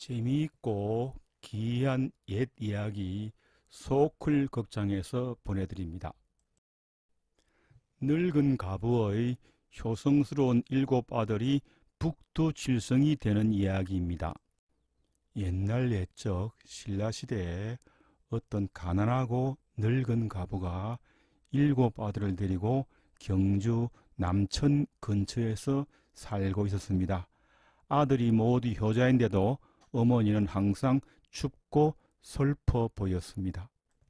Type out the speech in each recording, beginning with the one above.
재미있고 기이한 옛 이야기 소클 극장에서 보내드립니다. 늙은 가부의 효성스러운 7 아들이 북두칠성이 되는 이야기입니다. 옛날 옛적 신라시대에 어떤 가난하고 늙은 가부가 7 아들을 데리고 경주 남천 근처에서 살고 있었습니다. 아들이 모두 효자인데도 어머니는 항상 춥고 슬퍼 보였습니다.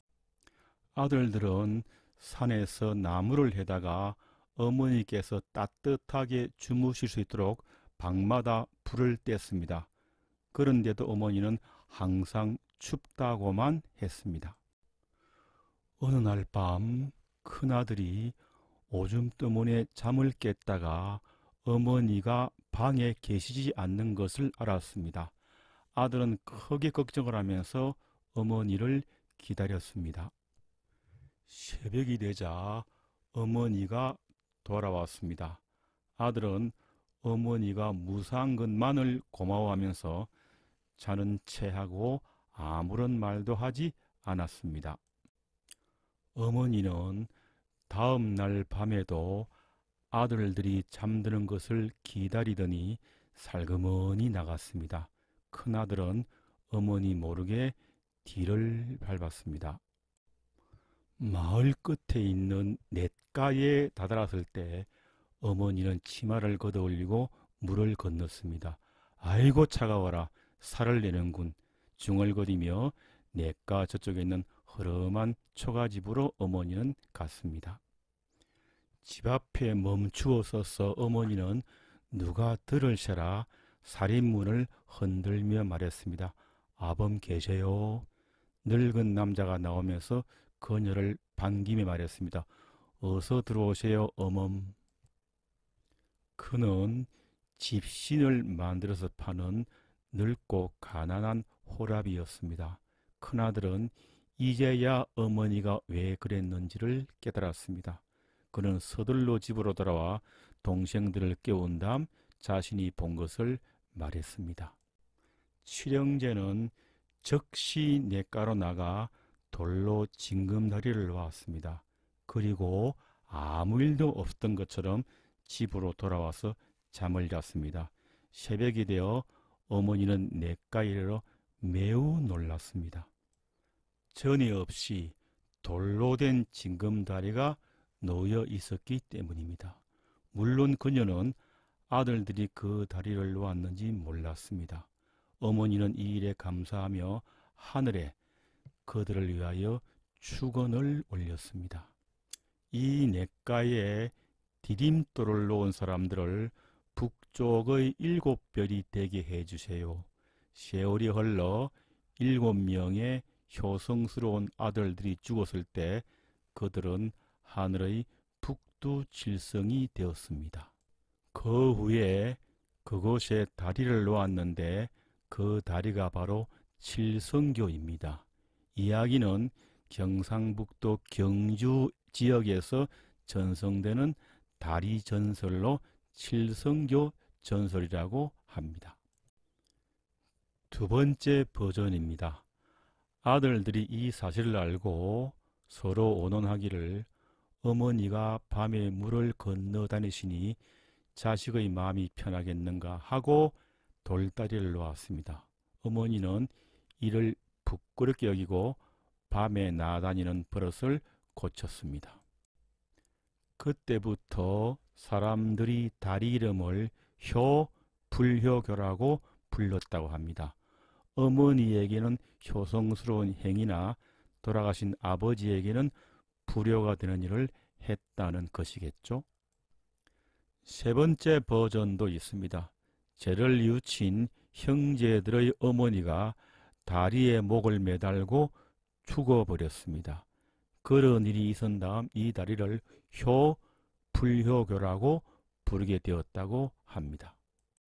아들들은 산에서 나무를 해다가 어머니께서 따뜻하게 주무실 수 있도록 방마다 불을 뗐습니다. 그런데도 어머니는 항상 춥다고만 했습니다. 어느 날 밤 큰아들이 오줌 때문에 잠을 깼다가 어머니가 방에 계시지 않는 것을 알았습니다. 아들은 크게 걱정을 하면서 어머니를 기다렸습니다. 새벽이 되자 어머니가 돌아왔습니다. 아들은 어머니가 무사한 것만을 고마워하면서 자는 체하고 아무런 말도 하지 않았습니다. 어머니는 다음 날 밤에도 아들들이 잠드는 것을 기다리더니 살그머니 나갔습니다. 큰아들은 어머니 모르게 뒤를 밟았습니다. 마을 끝에 있는 냇가에 다다랐을 때 어머니는 치마를 걷어올리고 물을 건넜습니다. 아이고 차가워라, 살을 내는군. 중얼거리며 냇가 저쪽에 있는 허름한 초가집으로 어머니는 갔습니다. 집 앞에 멈추어 서서 어머니는 누가 들을세라 살인문을 흔들며 말했습니다. 아범 계세요? 늙은 남자가 나오면서 그녀를 반기며 말했습니다. 어서 들어오세요, 어멈. 그는 집신을 만들어서 파는 늙고 가난한 호랍이었습니다. 큰아들은 이제야 어머니가 왜 그랬는지를 깨달았습니다. 그는 서둘러 집으로 돌아와 동생들을 깨운 다음 자신이 본 것을 말했습니다. 칠형제는 즉시 냇가로 나가 돌로 징검다리를 놓았습니다. 그리고 아무 일도 없었던 것처럼 집으로 돌아와서 잠을 잤습니다. 새벽이 되어 어머니는 냇가에 이르러 매우 놀랐습니다. 전에 없이 돌로 된 징검다리가 놓여 있었기 때문입니다. 물론 그녀는 아들들이 그 다리를 놓았는지 몰랐습니다. 어머니는 이 일에 감사하며 하늘에 그들을 위하여 축원을 올렸습니다. 이 냇가에 디딤돌을 놓은 사람들을 북쪽의 7별이 되게 해주세요. 세월이 흘러 7명의 효성스러운 아들들이 죽었을 때 그들은 하늘의 북두칠성이 되었습니다. 그 후에 그곳에 다리를 놓았는데 그 다리가 바로 칠성교입니다. 이야기는 경상북도 경주 지역에서 전성되는 다리 전설로 칠성교 전설이라고 합니다. 두 번째 버전입니다. 아들들이 이 사실을 알고 서로 원언하기를 어머니가 밤에 물을 건너 다니시니 자식의 마음이 편하겠는가 하고 돌다리를 놓았습니다. 어머니는 이를 부끄럽게 여기고 밤에 나다니는 버릇을 고쳤습니다. 그때부터 사람들이 다리 이름을 효불효교라고 불렀다고 합니다. 어머니에게는 효성스러운 행위나 돌아가신 아버지에게는 불효가 되는 일을 했다는 것이겠죠. 세 번째 버전도 있습니다. 죄를 뉘우친 형제들의 어머니가 다리에 목을 매달고 죽어버렸습니다. 그런 일이 있은 다음 이 다리를 효불효교라고 부르게 되었다고 합니다.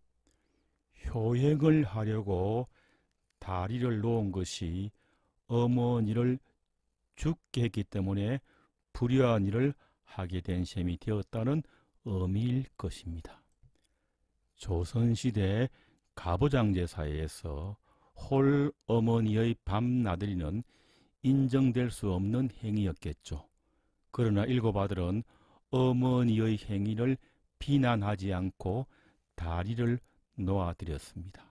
효행을 하려고 다리를 놓은 것이 어머니를 죽게 했기 때문에 불효한 일을 하게 된 셈이 되었다는 의미일 것입니다. 조선시대 가부장제 사회에서 홀 어머니의 밤나들이는 인정될 수 없는 행위였겠죠. 그러나 일곱 아들은 어머니의 행위를 비난하지 않고 다리를 놓아드렸습니다.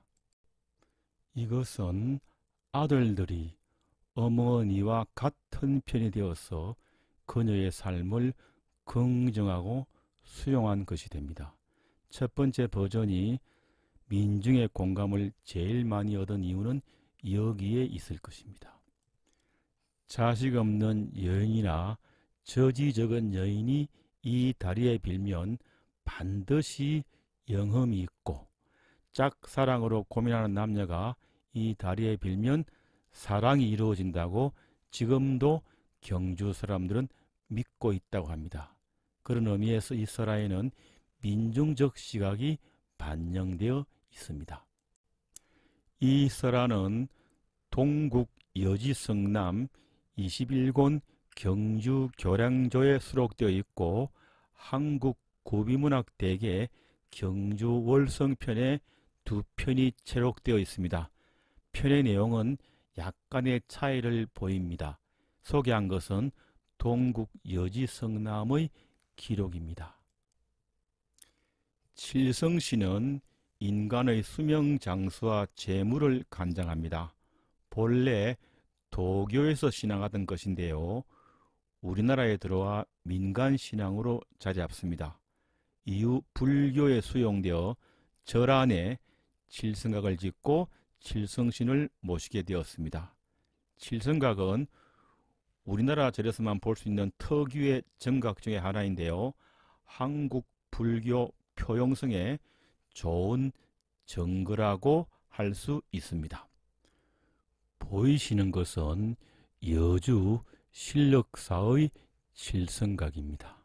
이것은 아들들이 어머니와 같은 편이 되어서 그녀의 삶을 긍정하고 수용한 것이 됩니다. 첫 번째 버전이 민중의 공감을 제일 많이 얻은 이유는 여기에 있을 것입니다. 자식 없는 여인이나 저지적은 여인이 이 다리에 빌면 반드시 영험이 있고, 짝사랑으로 고민하는 남녀가 이 다리에 빌면 사랑이 이루어진다고 지금도 경주 사람들은 믿고 있다고 합니다. 그런 의미에서 이 설화에는 민중적 시각이 반영되어 있습니다. 이 설화는 동국 여지성남 21권 경주 교량조에 수록되어 있고 한국 구비문학 대계 경주 월성편에 두 편이 채록되어 있습니다. 편의 내용은 약간의 차이를 보입니다. 소개한 것은 동국 여지성남의 기록입니다. 칠성시는 인간의 수명 장수와 재물을 간장합니다. 본래 도교에서 신앙하던 것인데요. 우리나라에 들어와 민간신앙으로 자리 잡습니다. 이후 불교에 수용되어 절 안에 칠성각을 짓고 칠성신을 모시게 되었습니다. 칠성각은 우리나라 절에서만 볼 수 있는 특유의 정각 중에 하나인데요. 한국 불교 표용성에 좋은 정거라고 할 수 있습니다. 보이시는 것은 여주 신력사의 칠성각입니다.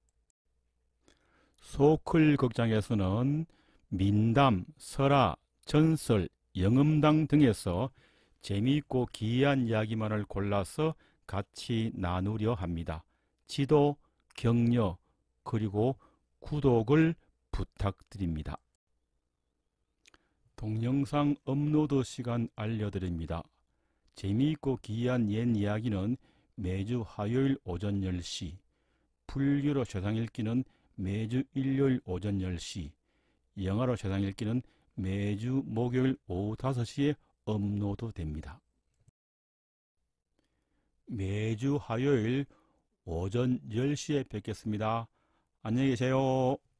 소클 극장에서는 민담, 설화, 전설, 영음당 등에서 재미있고 기이한 이야기만을 골라서 같이 나누려 합니다. 지도, 격려, 그리고 구독을 부탁드립니다. 동영상 업로드 시간 알려드립니다. 재미있고 기이한 옛 이야기는 매주 화요일 오전 10시, 불교로 세상 읽기는 매주 일요일 오전 10시, 영화로 세상 읽기는 매주 목요일 오후 5시에 업로드됩니다. 매주 화요일 오전 10시에 뵙겠습니다. 안녕히 계세요.